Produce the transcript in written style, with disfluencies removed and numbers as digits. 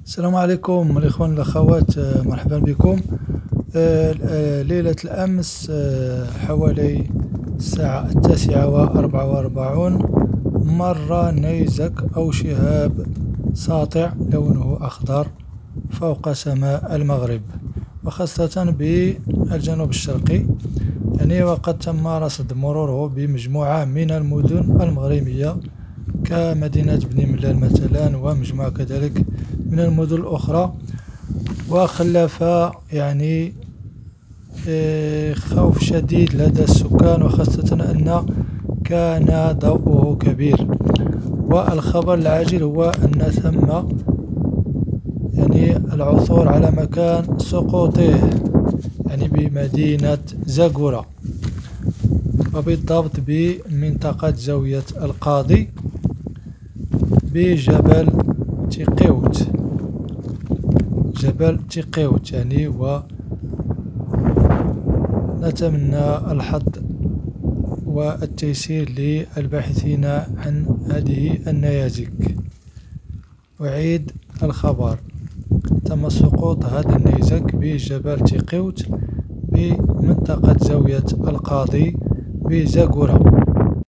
السلام عليكم الإخوان والأخوات، مرحبا بكم. ليلة الأمس، حوالي الساعة 9:44، مر نيزك أو شهاب ساطع لونه أخضر فوق سماء المغرب، وخاصة بالجنوب الشرقي، وقد تم رصد مروره بمجموعة من المدن المغربية كمدينة بني ملال مثلا، ومجموعة كذلك من المدن الأخرى، وخلف خوف شديد لدى السكان، وخاصة أن كان ضوءه كبير. والخبر العاجل هو أن ثم العثور على مكان سقوطه بمدينة زاكورة، وبالضبط بمنطقة زاوية القاضي بجبل تيقيوت، ونتمنى الحظ والتيسير للباحثين عن هذه النيازك. أعيد الخبر: تم سقوط هذا النيزك بجبل تيقيوت بمنطقة زاوية القاضي بزاكورة.